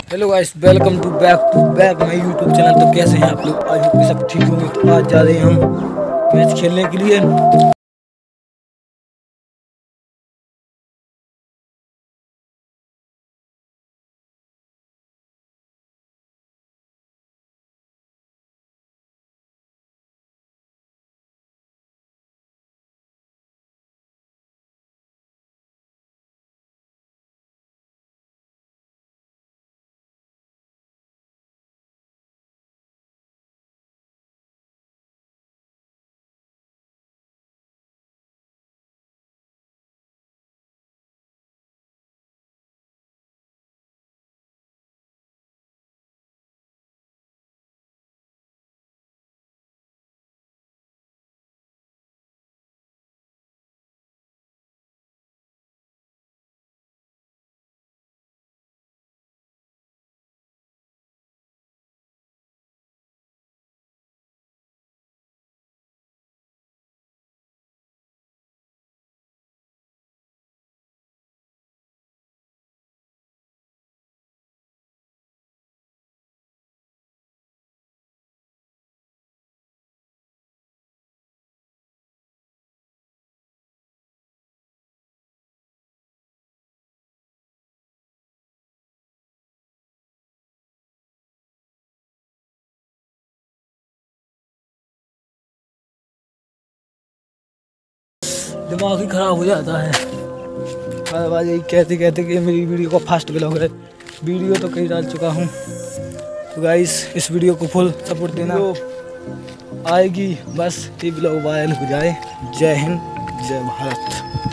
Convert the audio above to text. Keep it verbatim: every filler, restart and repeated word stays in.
Hello guys, welcome to back to back my YouTube channel. तो कैसे हैं आप लोग? आज होप सब ठीक होंगे। तो आज जा रहे हैं हम मैच खेलने के लिए। दिमाग ही खराब हो जाता है हर बार यही कहते कहते कि मेरी वीडियो को फास्ट ब्लॉग है। वीडियो तो कई डाल चुका हूँ। तो गाइस, इस वीडियो को फुल सपोर्ट देना। आएगी बस ये ब्लॉग वायरल हो जाए। जय हिंद, जय भारत।